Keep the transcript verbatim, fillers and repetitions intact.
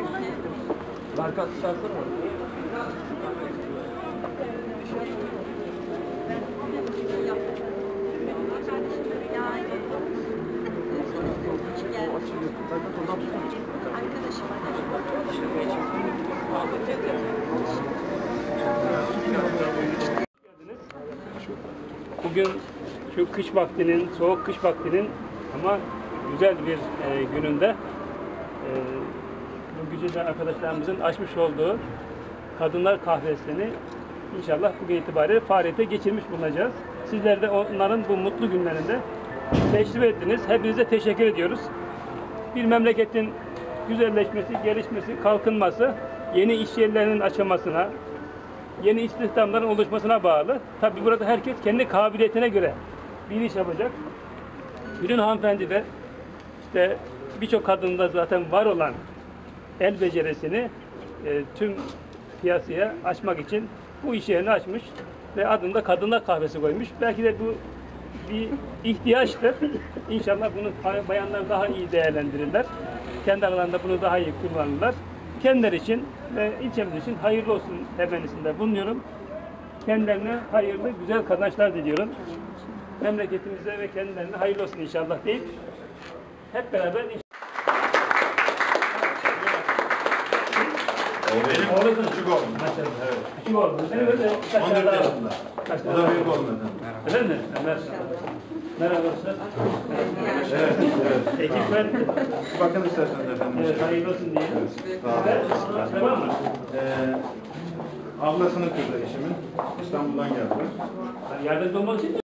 Marka şartları var. Bugün şu kış vaktinin, soğuk kış vaktinin ama güzel bir e, gününde e, bu güzel arkadaşlarımızın açmış olduğu Kadınlar Kahvesi'ni inşallah bugün itibariyle faaliyete geçirmiş bulunacağız. Sizler de onların bu mutlu günlerinde teşrif ettiniz. Hepinize teşekkür ediyoruz. Bir memleketin güzelleşmesi, gelişmesi, kalkınması, yeni iş yerlerinin açılmasına, yeni istihdamların oluşmasına bağlı. Tabii burada herkes kendi kabiliyetine göre bir iş yapacak. Bütün hanımefendi de işte birçok kadında zaten var olan el becerisini e, tüm piyasaya açmak için bu iş yerini açmış ve adını da Kadınlar Kahvesi koymuş. Belki de bu bir ihtiyaçtır. İnşallah bunu bayanlar daha iyi değerlendirirler. Kendi aralarında bunu daha iyi kullanırlar. Kendileri için ve ilçemiz için hayırlı olsun temennisinde bulunuyorum. Kendilerine hayırlı, güzel kazançlar diliyorum. Memleketimize ve kendilerine hayırlı olsun inşallah deyip hep beraber inşallah. Benim oğlum küçük oğlum. Evet. Küçük oğlum. Benim öyle kaç on dört tane yaşında. Bu da büyük oğlum efendim. Öyle mi? Merhaba. Merhaba arkadaşlar. Evet, evet. Ekipler. Bakın isterseniz efendim. Evet, hayırlı olsun diyelim. Sağ olun. Tamam mı? Ee, ablasının kızı eşimin. İstanbul'dan geldi. Yardımcı olmak için